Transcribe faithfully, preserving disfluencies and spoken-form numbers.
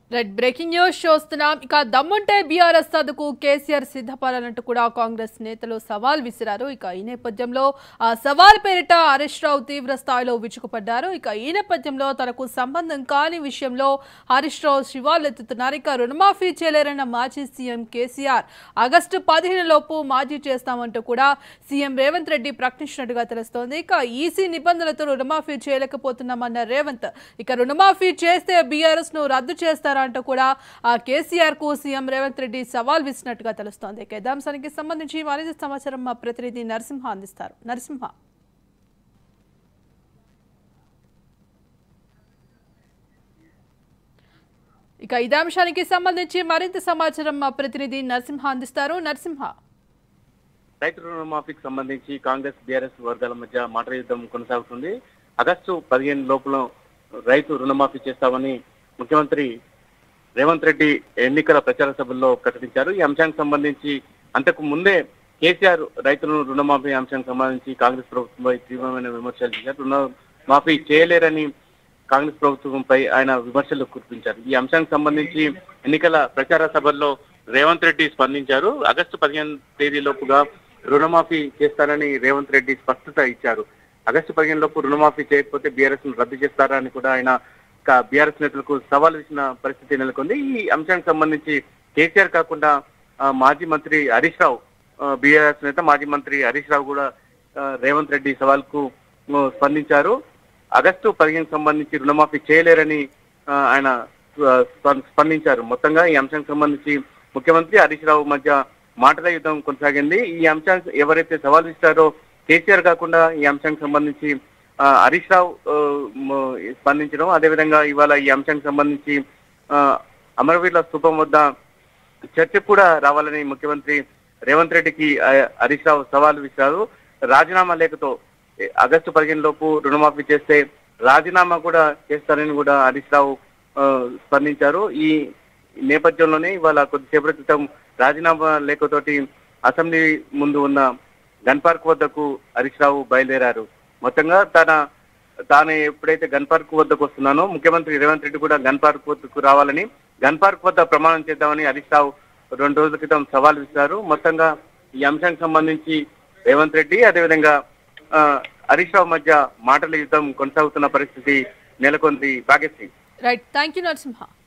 Red breaking news చూస్తున్నాం. ఇక దమ్ముంటే బీఆర్ఎస్ సదుకు కేసీఆర్ సిద్ధపడాలంటూ కూడా కాంగ్రెస్ నేతలు సవాల్ విసిరారు. ఇక ఈ నేపథ్యంలో ఆ సవాల్ పేరిట హరీష్ రావు తీవ్ర స్థాయిలో విరుచుకుపడ్డారు. ఇక ఈ నేపథ్యంలో తనకు సంబంధం కాని విషయంలో హరీష్ రావు శివాలెత్తుతున్నారు. ఇక రుణమాఫీ చేయలేరన్న మాజీ సీఎం కేసీఆర్ ఆగస్టు పదిహేను లోపు మాజీ చేస్తామంటూ కూడా సీఎం రేవంత్ రెడ్డి ప్రకటించినట్టుగా తెలుస్తోంది. ఇక ఈసీ నిబంధనలతో రుణమాఫీ చేయలేకపోతున్నామన్న రేవంత్ ఇక రుణమాఫీ చేస్తే బీఆర్ఎస్ ను రద్దు చేస్తారు అంటూ కూడా కేసీఆర్ కు సీఎం రేవంత్ రెడ్డి సవాల్ విసినట్టుగా తెలుస్తోంది. ఇక ఇదే అంశానికి సంబంధించి మరింత సమాచారం మా ప్రతినిధి నరసింహ అందిస్తారు. నరసింహ, ఇక ఇదే అంశానికి సంబంధించి మరింత సమాచారం మా ప్రతినిధి నరసింహ అందిస్తారు. నరసింహ, రైతు రుణమాఫీకి సంబంధించి కాంగ్రెస్ బీఆర్ఎస్ వర్గాల మధ్య మాటల యుద్ధం కొనసాగుతుంది. ఆగస్టు పదిహేను లోపల రైతు రుణమాఫీ చేస్తామని ముఖ్యమంత్రి రేవంత్ రెడ్డి ఎన్నికల ప్రచార సభల్లో ప్రకటించారు. ఈ అంశానికి సంబంధించి అంతకు ముందే కేసీఆర్ రైతులను రుణమాఫీ అంశానికి సంబంధించి కాంగ్రెస్ ప్రభుత్వంపై తీవ్రమైన విమర్శలు చేశారు. రుణమాఫీ చేయలేరని కాంగ్రెస్ ప్రభుత్వంపై ఆయన విమర్శలు కురిపించారు. ఈ అంశానికి సంబంధించి ఎన్నికల ప్రచార సభల్లో రేవంత్ రెడ్డి స్పందించారు. ఆగస్టు పదిహేను తేదీ లోపుగా రుణమాఫీ చేస్తారని రేవంత్ రెడ్డి స్పష్టత ఇచ్చారు. ఆగస్టు పదిహేను లోపు రుణమాఫీ చేయకపోతే బీఆర్ఎస్ ను రద్దు చేస్తారని కూడా ఆయన బీఆర్ఎస్ నేతలకు సవాల్ ఇచ్చిన పరిస్థితి నెలకొంది. ఈ అంశానికి సంబంధించి కేసీఆర్ కాకుండా మాజీ మంత్రి హరీష్ రావు, బీఆర్ఎస్ నేత మాజీ మంత్రి హరీష్ రావు కూడా రేవంత్ రెడ్డి సవాల్ కు స్పందించారు. ఆగస్టు పదిహేను సంబంధించి రుణమాఫీ చేయలేరని ఆయన స్పందించారు. మొత్తంగా ఈ అంశానికి సంబంధించి ముఖ్యమంత్రి హరీష్ రావు మధ్య మాటల యుద్ధం కొనసాగింది. ఈ అంశానికి ఎవరైతే సవాల్ ఇస్తారో కేసీఆర్ కాకుండా ఈ అంశానికి సంబంధించి హరీష్ రావు స్పందించడం, అదేవిధంగా ఇవాళ ఈ అంశానికి సంబంధించి అమరవీరుల స్థూపం వద్ద చర్చకు కూడా రావాలని ముఖ్యమంత్రి రేవంత్ రెడ్డికి హరీష్ రావు సవాల్ విసిరారు. రాజీనామా లేఖతో ఆగస్టు పదిహేను లోపు రుణమాఫీ చేస్తే రాజీనామా కూడా చేస్తారని కూడా హరీష్ రావు స్పందించారు. ఈ నేపథ్యంలోనే ఇవాళ కొద్దిసేపటి క్రితం రాజీనామా లేఖతోటి అసెంబ్లీ ముందు ఉన్న గన్ పార్క్ వద్దకు హరీష్ రావు బయలుదేరారు. మొత్తంగా తన తాను ఎప్పుడైతే గన్ పార్క్ వద్దకు వస్తున్నానో ముఖ్యమంత్రి రేవంత్ రెడ్డి కూడా గన్ పార్క్ వద్దకు రావాలని, గన్ పార్క్ వద్ద ప్రమాణం చేద్దామని హరీష్ రావు రెండు రోజుల క్రితం సవాల్ విసిరారు. మొత్తంగా ఈ అంశానికి సంబంధించి రేవంత్ రెడ్డి అదేవిధంగా హరీష్ రావు మధ్య మాటల యుద్ధం కొనసాగుతున్న పరిస్థితి నెలకొంది. Bhagyashree. Right, thank you Narasimha.